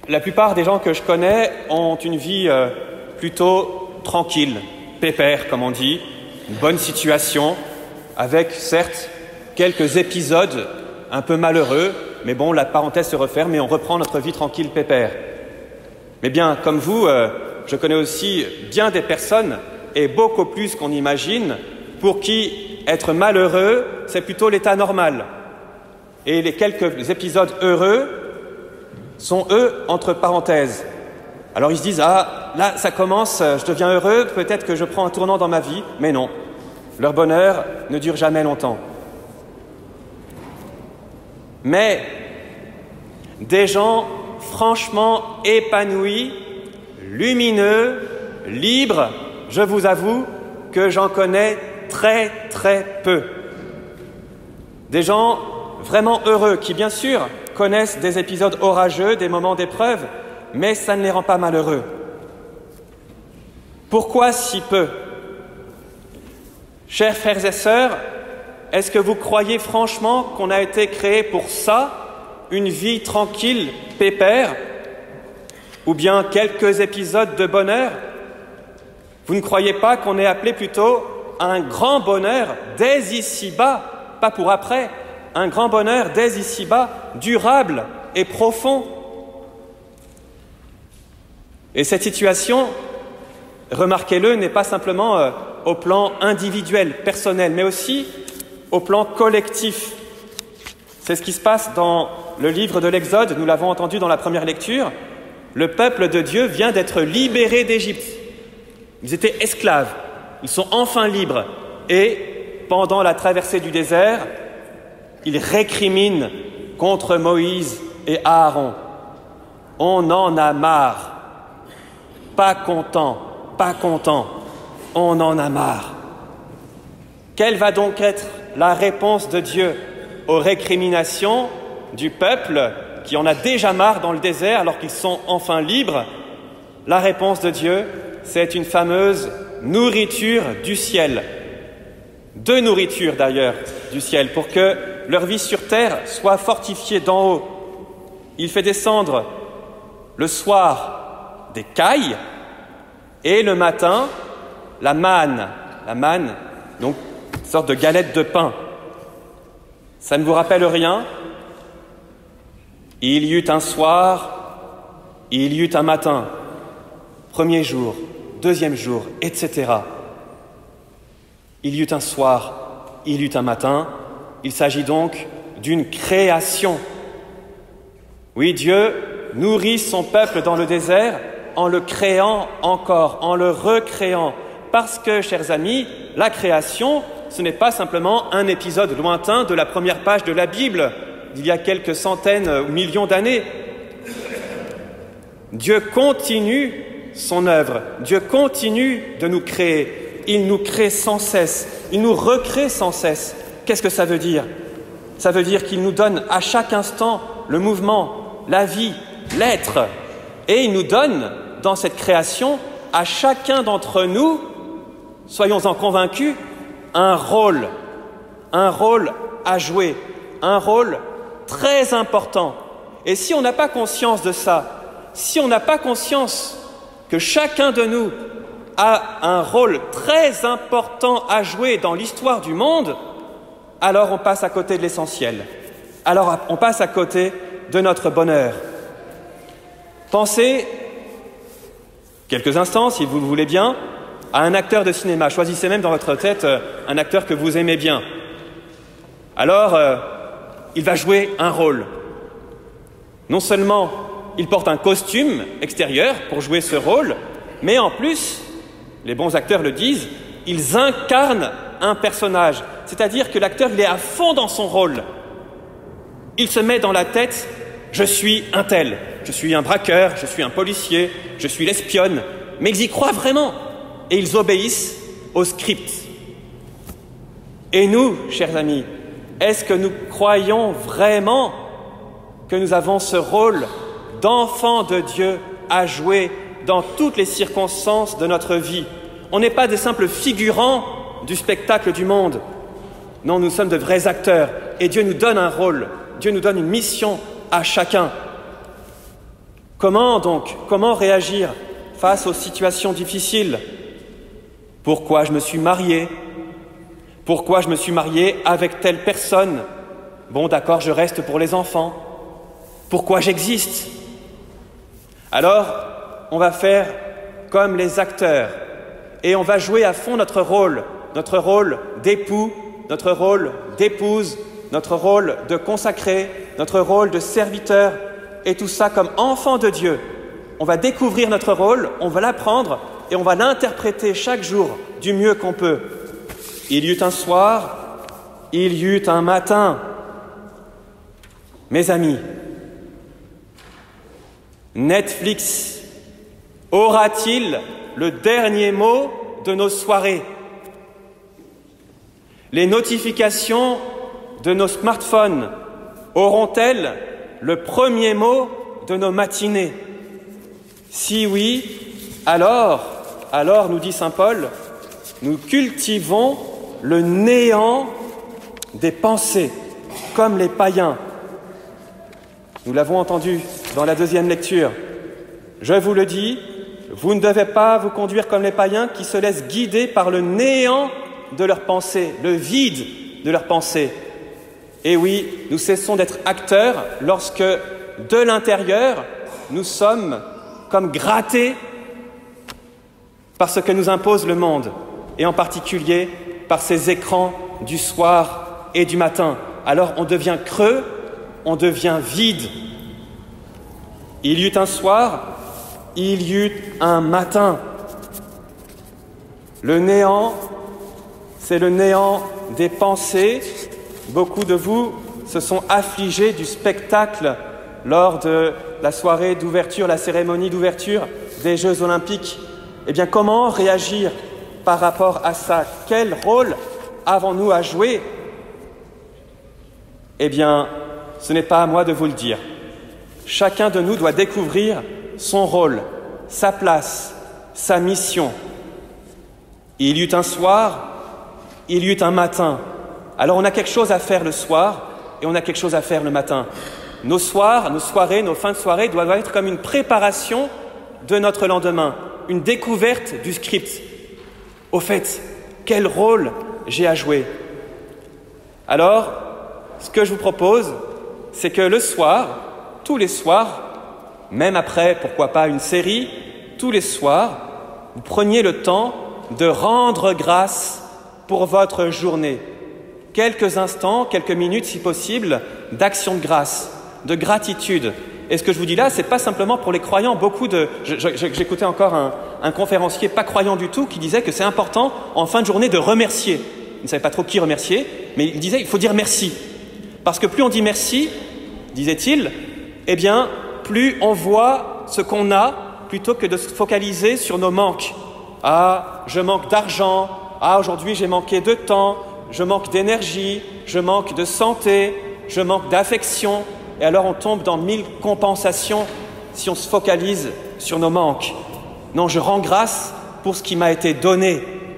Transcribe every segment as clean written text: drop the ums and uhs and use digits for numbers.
La plupart des gens que je connais ont une vie plutôt tranquille, pépère comme on dit, une bonne situation, avec certes quelques épisodes un peu malheureux, mais bon, la parenthèse se referme et on reprend notre vie tranquille, pépère. Mais bien, comme vous, je connais aussi bien des personnes, et beaucoup plus qu'on imagine, pour qui être malheureux, c'est plutôt l'état normal. Et les quelques épisodes heureux sont, eux, entre parenthèses. Alors ils se disent « Ah, là, ça commence, je deviens heureux, peut-être que je prends un tournant dans ma vie. » Mais non, leur bonheur ne dure jamais longtemps. Mais des gens franchement épanouis, lumineux, libres, je vous avoue que j'en connais très très peu. Des gens vraiment heureux qui, bien sûr, connaissent des épisodes orageux, des moments d'épreuve, mais ça ne les rend pas malheureux. Pourquoi si peu? Chers frères et sœurs, est-ce que vous croyez franchement qu'on a été créé pour ça, une vie tranquille, pépère, ou bien quelques épisodes de bonheur? Vous ne croyez pas qu'on est appelé plutôt à un grand bonheur dès ici-bas, pas pour après, un grand bonheur dès ici-bas, durable et profond? Et cette situation, remarquez-le, n'est pas simplement au plan individuel, personnel, mais aussi au plan collectif. C'est ce qui se passe dans le livre de l'Exode, nous l'avons entendu dans la première lecture. Le peuple de Dieu vient d'être libéré d'Égypte. Ils étaient esclaves, ils sont enfin libres. Et pendant la traversée du désert, ils récriminent contre Moïse et Aaron. On en a marre. Pas content, on en a marre. Quelle va donc être la réponse de Dieu aux récriminations du peuple qui en a déjà marre dans le désert alors qu'ils sont enfin libres? La réponse de Dieu, c'est une fameuse nourriture du ciel. Deux nourritures d'ailleurs du ciel pour que leur vie sur terre soit fortifiée d'en haut. Il fait descendre le soir des cailles et le matin la manne, donc une sorte de galette de pain. Ça ne vous rappelle rien? Il y eut un soir, il y eut un matin, premier jour, deuxième jour, etc. Il y eut un soir, il y eut un matin. Il s'agit donc d'une création. Oui, Dieu nourrit son peuple dans le désert en le créant encore, en le recréant. Parce que, chers amis, la création, ce n'est pas simplement un épisode lointain de la première page de la Bible, d'il y a quelques centaines ou millions d'années. Dieu continue son œuvre, Dieu continue de nous créer. Il nous crée sans cesse, il nous recrée sans cesse. Qu'est-ce que ça veut dire? Ça veut dire qu'il nous donne à chaque instant le mouvement, la vie, l'être. Et il nous donne, dans cette création, à chacun d'entre nous, soyons-en convaincus, un rôle à jouer, un rôle très important. Et si on n'a pas conscience de ça, si on n'a pas conscience que chacun de nous a un rôle très important à jouer dans l'histoire du monde, alors on passe à côté de l'essentiel. Alors on passe à côté de notre bonheur. Pensez, quelques instants, si vous le voulez bien, à un acteur de cinéma. Choisissez même dans votre tête un acteur que vous aimez bien. Alors, il va jouer un rôle. Non seulement il porte un costume extérieur pour jouer ce rôle, mais en plus, les bons acteurs le disent, ils incarnent un personnage. C'est-à-dire que l'acteur, il est à fond dans son rôle. Il se met dans la tête, je suis un tel, je suis un braqueur, je suis un policier, je suis l'espionne. Mais ils y croient vraiment et ils obéissent au script. Et nous, chers amis, est-ce que nous croyons vraiment que nous avons ce rôle d'enfant de Dieu à jouer dans toutes les circonstances de notre vie? On n'est pas des simples figurants du spectacle du monde. Non, nous sommes de vrais acteurs et Dieu nous donne un rôle, Dieu nous donne une mission à chacun. Comment réagir face aux situations difficiles? Pourquoi je me suis marié? Pourquoi je me suis marié avec telle personne? Bon, d'accord, je reste pour les enfants. Pourquoi j'existe? Alors, on va faire comme les acteurs et on va jouer à fond notre rôle d'époux, notre rôle d'épouse, notre rôle de consacré, notre rôle de serviteur, et tout ça comme enfant de Dieu. On va découvrir notre rôle, on va l'apprendre et on va l'interpréter chaque jour du mieux qu'on peut. Il y eut un soir, il y eut un matin. Mes amis, Netflix aura-t-il le dernier mot de nos soirées? Les notifications de nos smartphones auront-elles le premier mot de nos matinées? Si oui, alors, nous dit saint Paul, nous cultivons le néant des pensées, comme les païens. Nous l'avons entendu dans la deuxième lecture. Je vous le dis, vous ne devez pas vous conduire comme les païens qui se laissent guider par le néant de leurs pensées, le vide de leurs pensées. Et oui, nous cessons d'être acteurs lorsque, de l'intérieur, nous sommes comme grattés par ce que nous impose le monde, et en particulier par ces écrans du soir et du matin. Alors on devient creux, on devient vide. Il y eut un soir, il y eut un matin. Le néant, c'est le néant des pensées. Beaucoup de vous se sont affligés du spectacle lors de la soirée d'ouverture, la cérémonie d'ouverture des Jeux Olympiques. Eh bien, comment réagir par rapport à ça? Quel rôle avons-nous à jouer? Eh bien, ce n'est pas à moi de vous le dire. Chacun de nous doit découvrir son rôle, sa place, sa mission. Il y eut un soir, il y eut un matin. Alors on a quelque chose à faire le soir et on a quelque chose à faire le matin. Nos soirs, nos soirées, nos fins de soirée doivent être comme une préparation de notre lendemain, une découverte du script. Au fait, quel rôle j'ai à jouer? Alors, ce que je vous propose, c'est que le soir, tous les soirs, même après, pourquoi pas une série, tous les soirs, vous preniez le temps de rendre grâce pour votre journée. Quelques instants, quelques minutes si possible, d'action de grâce, de gratitude. Et ce que je vous dis là, c'est pas simplement pour les croyants. J'écoutais encore un conférencier pas croyant du tout qui disait que c'est important en fin de journée de remercier. Il ne savait pas trop qui remercier, mais il disait il faut dire merci. Parce que plus on dit merci, disait-il, eh bien, plus on voit ce qu'on a plutôt que de se focaliser sur nos manques. Ah, je manque d'argent. Ah, aujourd'hui j'ai manqué de temps. Je manque d'énergie. Je manque de santé. Je manque d'affection. Et alors on tombe dans 1000 compensations si on se focalise sur nos manques. Non, je rends grâce pour ce qui m'a été donné.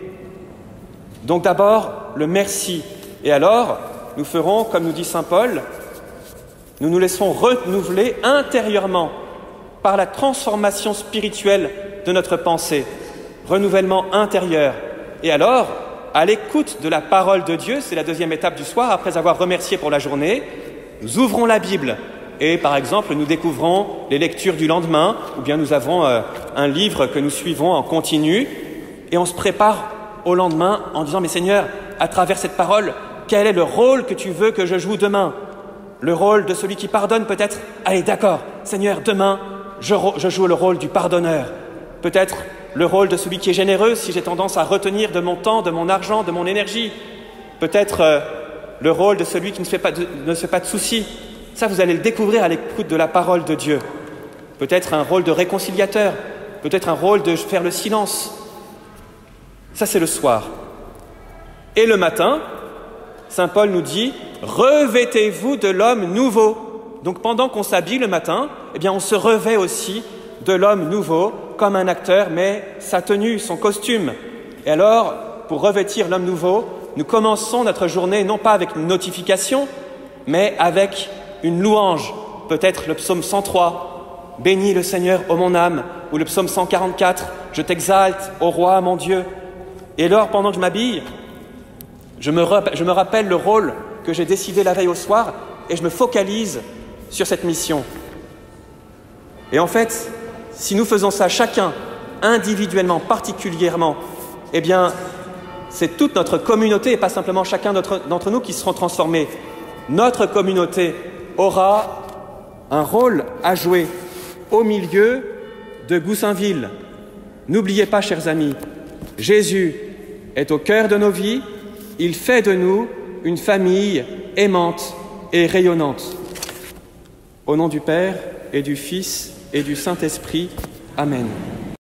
Donc d'abord, le merci. Et alors, nous ferons, comme nous dit saint Paul, nous nous laissons renouveler intérieurement par la transformation spirituelle de notre pensée, renouvellement intérieur. Et alors, à l'écoute de la parole de Dieu, c'est la deuxième étape du soir, après avoir remercié pour la journée, nous ouvrons la Bible et, par exemple, nous découvrons les lectures du lendemain, ou bien nous avons un livre que nous suivons en continu, et on se prépare au lendemain en disant « Mais Seigneur, à travers cette parole, quel est le rôle que tu veux que je joue demain? Le rôle de celui qui pardonne peut-être? Allez, d'accord, Seigneur, demain, je joue le rôle du pardonneur. Peut-être le rôle de celui qui est généreux si j'ai tendance à retenir de mon temps, de mon argent, de mon énergie. Peut-être le rôle de celui qui ne se fait pas de soucis. Ça, vous allez le découvrir à l'écoute de la parole de Dieu. Peut-être un rôle de réconciliateur, peut-être un rôle de faire le silence. Ça, c'est le soir. Et le matin, saint Paul nous dit « Revêtez-vous de l'homme nouveau ». Donc pendant qu'on s'habille le matin, eh bien, on se revêt aussi de l'homme nouveau, comme un acteur, mais sa tenue, son costume. Et alors, pour revêtir l'homme nouveau, nous commençons notre journée non pas avec une notification, mais avec une louange, peut-être le psaume 103, bénis le Seigneur, ô mon âme, ou le psaume 144, je t'exalte, ô roi, mon Dieu. Et alors, pendant que je m'habille, je me rappelle le rôle que j'ai décidé la veille au soir et je me focalise sur cette mission. Et en fait, si nous faisons ça chacun, individuellement, particulièrement, eh bien, c'est toute notre communauté et pas simplement chacun d'entre nous qui seront transformés. Notre communauté aura un rôle à jouer au milieu de Goussainville. N'oubliez pas, chers amis, Jésus est au cœur de nos vies, il fait de nous une famille aimante et rayonnante. Au nom du Père et du Fils et du Saint-Esprit, Amen.